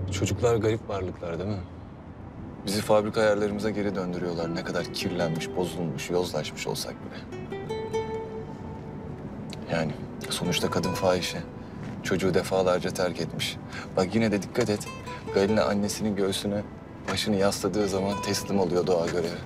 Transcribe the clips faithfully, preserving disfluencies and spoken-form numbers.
Çocuklar garip varlıklar değil mi? Bizi fabrika ayarlarımıza geri döndürüyorlar. Ne kadar kirlenmiş, bozulmuş, yozlaşmış olsak bile. Yani sonuçta kadın fahişe. Çocuğu defalarca terk etmiş. Bak yine de dikkat et. Galina annesinin göğsüne başını yasladığı zaman teslim oluyor doğa görevi.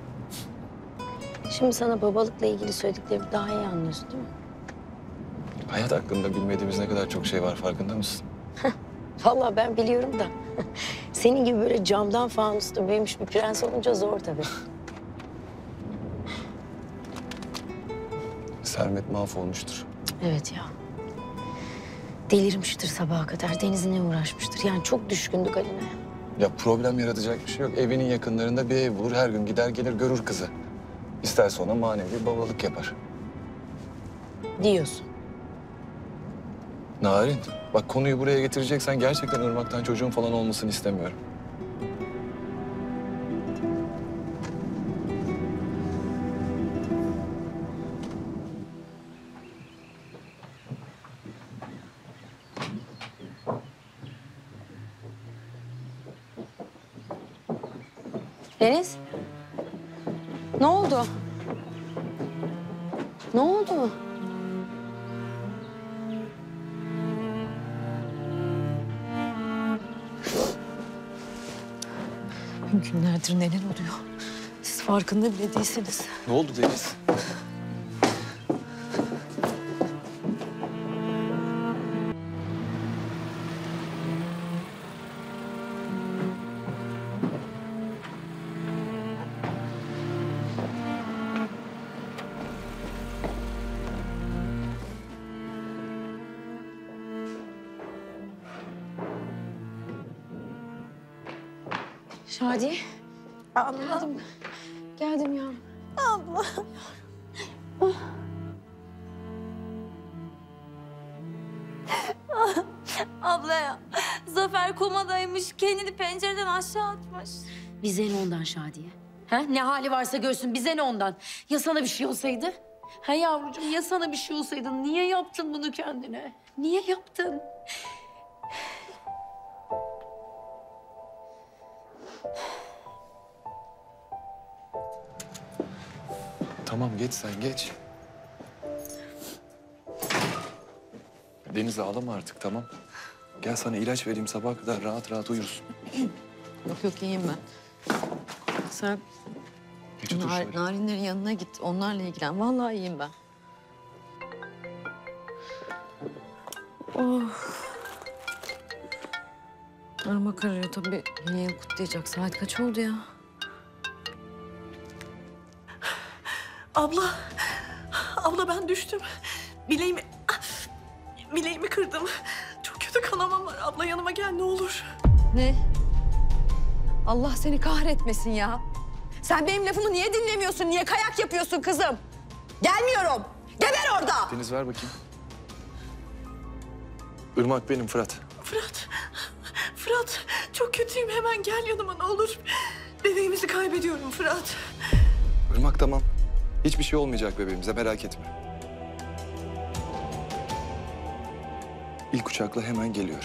Şimdi sana babalıkla ilgili söylediklerimi daha iyi anlıyorsun değil mi? Hayat hakkında bilmediğimiz ne kadar çok şey var, farkında mısın? Vallahi ben biliyorum da. Senin gibi böyle camdan fanusta büyümüş bir prens olunca zor tabii. Sermet mahvolmuştur. Evet ya. Delirmiştir sabaha kadar. Deniz'ine uğraşmıştır. Yani çok düşkündü Galina'ya. Ya problem yaratacak bir şey yok. Evinin yakınlarında bir ev bulur, her gün gider gelir görür kızı. İsterse ona manevi babalık yapar. Diyorsun. Narin, bak konuyu buraya getireceksen gerçekten Irmak'tan çocuğun falan olmasını istemiyorum. Deniz. Ne oldu? Ne oldu? Günlerdir neler oluyor? Siz farkında bile değilsiniz. Ne oldu Deniz? Şadi. Abla. Geldim. Geldim ya. Abla. Abla ya, Zafer komadaymış, kendini pencereden aşağı atmış. Bize ne ondan Şadiye? Ha? Ne hali varsa görsün, bize ne ondan? Ya sana bir şey olsaydı? Ha yavrucuğum, ya sana bir şey olsaydı? Niye yaptın bunu kendine? Niye yaptın? Tamam geç sen geç. Deniz ağlama artık tamam. Gel sana ilaç vereyim sabaha kadar rahat rahat uyursun. Yok yok iyiyim ben. Sen Geç otur nar, şöyle. narinlerin yanına git. Onlarla ilgilen. Vallahi iyiyim ben. Oh. Irmak arıyor tabii. Yeni yıl kutlayacak. Saat kaç oldu ya? Abla, abla ben düştüm. Bileğimi, bileğimi kırdım. Çok kötü kanamam var. Abla yanıma gel ne olur. Ne? Allah seni kahretmesin ya. Sen benim lafımı niye dinlemiyorsun? Niye kayak yapıyorsun kızım? Gelmiyorum. Geber orada. Deniz ver bakayım. Irmak benim Fırat. Fırat, Fırat çok kötüyüm. Hemen gel yanıma ne olur. Bebeğimizi kaybediyorum Fırat. Irmak tamam. Hiçbir şey olmayacak bebeğimize merak etme. İlk uçakla hemen geliyorum.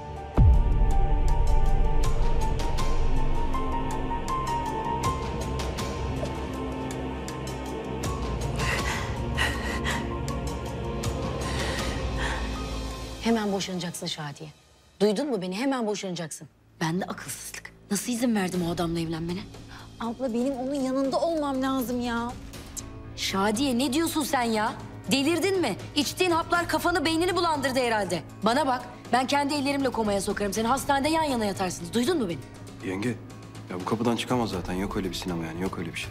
Hemen boşanacaksın Şadiye. Duydun mu beni? Hemen boşanacaksın. Ben de akılsızlık. Nasıl izin verdim o adamla evlenmene? Abla benim onun yanında olmam lazım ya. Şadiye ne diyorsun sen ya? Delirdin mi? İçtiğin haplar kafanı beynini bulandırdı herhalde. Bana bak, ben kendi ellerimle komaya sokarım seni. Hastanede yan yana yatarsınız. Duydun mu beni? Yenge, ya bu kapıdan çıkamaz zaten. Yok öyle bir sinema yani, yok öyle bir şey.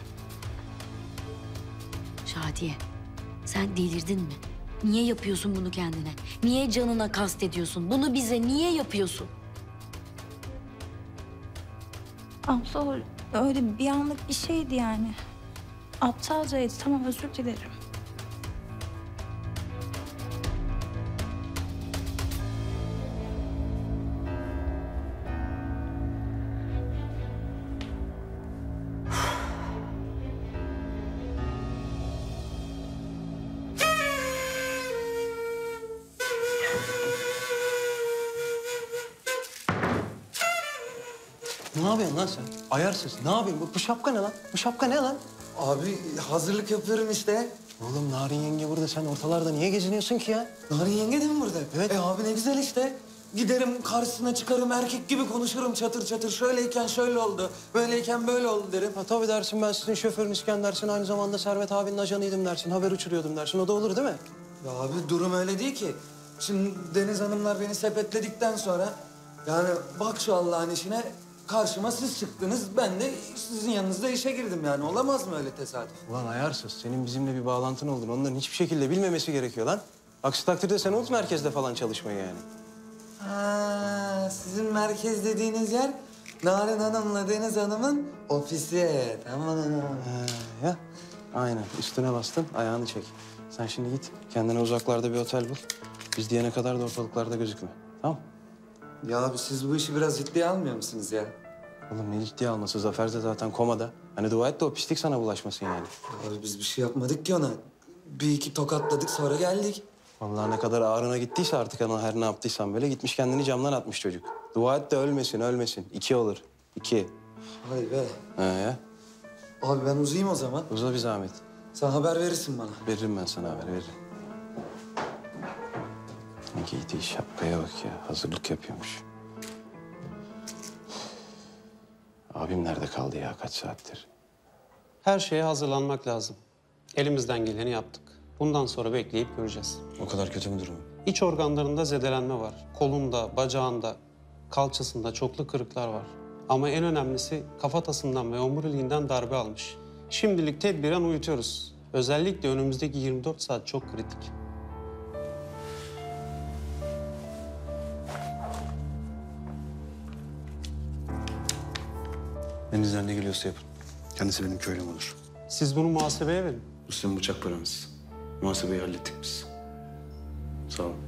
Şadiye, sen delirdin mi? Niye yapıyorsun bunu kendine? Niye canına kast ediyorsun? Bunu bize niye yapıyorsun? Abla o öyle bir anlık bir şeydi yani. Aptalcaydı. Tamam özür dilerim. Ne yapıyorsun lan sen? Ayarsız. Ne yapıyorsun? Bu, bu şapka ne lan? Bu şapka ne lan? Abi hazırlık yapıyorum işte. Oğlum Narin yenge burada. Sen ortalarda niye geziniyorsun ki ya? Narin yenge de mi burada? Evet. E abi ne güzel işte. Giderim karşısına çıkarım erkek gibi konuşurum çatır çatır. Şöyleyken şöyle oldu, böyleyken böyle oldu derim. Ha, tabii dersin ben sizin şoförünüzken dersin. Aynı zamanda Servet abinin ajanıydım dersin. Haber uçuruyordum dersin. O da olur değil mi? Ya abi durum öyle değil ki. Şimdi Deniz Hanımlar beni sepetledikten sonra... Yani bak şu Allah'ın işine karşıma siz çıktınız. Ben de sizin yanınızda işe girdim yani. Olamaz mı öyle tesadüf? Ulan ayarsız. Senin bizimle bir bağlantın olduğunu onların hiçbir şekilde bilmemesi gerekiyor lan. Aksi takdirde sen unut merkezde falan çalışmayı yani. Ha, sizin merkez dediğiniz yer Narin Hanım'la Deniz Hanım'ın ofisi. Tamam. Ha, ya aynen. Üstüne bastın, ayağını çek. Sen şimdi git. Kendine uzaklarda bir otel bul. Biz diyene kadar da ortalıklarda gözükme. Tamam? Ya abi siz bu işi biraz ciddiye almıyor musunuz ya? Oğlum ne ciddiye alması? Zafer de zaten komada. Hani dua et de o pislik sana bulaşmasın yani. Abi biz bir şey yapmadık ki ona. Bir iki tokatladık sonra geldik. Vallahi ne kadar ağrına gittiyse artık ona her ne yaptıysan böyle gitmiş kendini camdan atmış çocuk. Dua et de ölmesin, ölmesin. İki olur. İki. Vay be. Ha ya. Abi ben uzayayım o zaman. Uza bir zahmet. Sen haber verirsin bana. Veririm ben sana haber, veririm. Ne giydiği şapkaya bak ya. Hazırlık yapıyormuş. Abim nerede kaldı ya kaç saattir? Her şeye hazırlanmak lazım. Elimizden geleni yaptık. Bundan sonra bekleyip göreceğiz. O kadar kötü mü durumu? İç organlarında zedelenme var. Kolunda, bacağında, kalçasında çoklu kırıklar var. Ama en önemlisi kafatasından ve omuriliğinden darbe almış. Şimdilik tedbiren uyutuyoruz. Özellikle önümüzdeki yirmi dört saat çok kritik. Elinizden ne geliyorsa yapın. Kendisi benim köylüm olur. Siz bunu muhasebeye verin. Bu sizin bıçak paranız. Muhasebeyi hallettik biz. Sağ olun.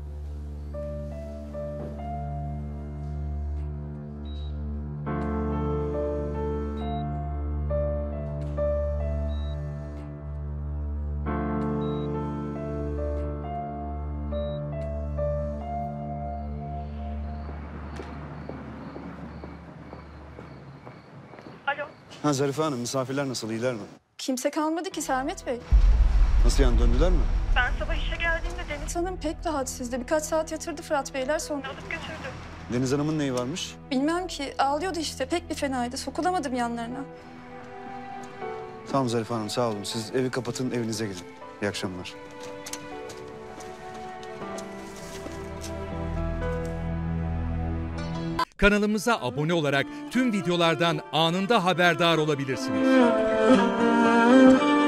Ha Zarife Hanım, misafirler nasıl, iyiler mi? Kimse kalmadı ki Sermet Bey. Nasıl yani, döndüler mi? Ben sabah işe geldiğimde Deniz Hanım pek rahatsızdı. Birkaç saat yatırdı Fırat Beyler, sonra alıp götürdü. Deniz Hanım'ın neyi varmış? Bilmem ki, ağlıyordu işte. Pek bir fenaydı. Sokulamadım yanlarına. Tamam Zarife Hanım, sağ olun. Siz evi kapatın, evinize gidin. İyi akşamlar. Kanalımıza abone olarak tüm videolardan anında haberdar olabilirsiniz.